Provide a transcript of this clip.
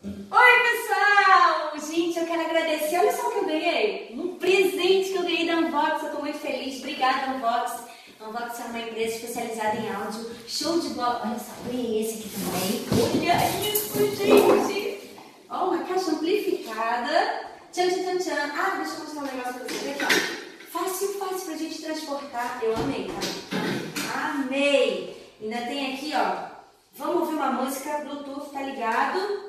Oi, pessoal! Gente, eu quero agradecer. Olha só o que eu ganhei. Um presente que eu ganhei da Unvox. Eu tô muito feliz. Obrigada, Unvox. A Unvox é uma empresa especializada em áudio. Show de bola. Olha só, ganhei esse aqui também. Olha isso, gente. Ó, uma caixa amplificada. Tchan, tchan, tchan, tchan. Ah, deixa eu mostrar um negócio pra vocês aqui, ó. Fácil pra gente transportar. Eu amei, tá? Amei. Ainda tem aqui, ó. Vamos ouvir uma música. Bluetooth, tá ligado?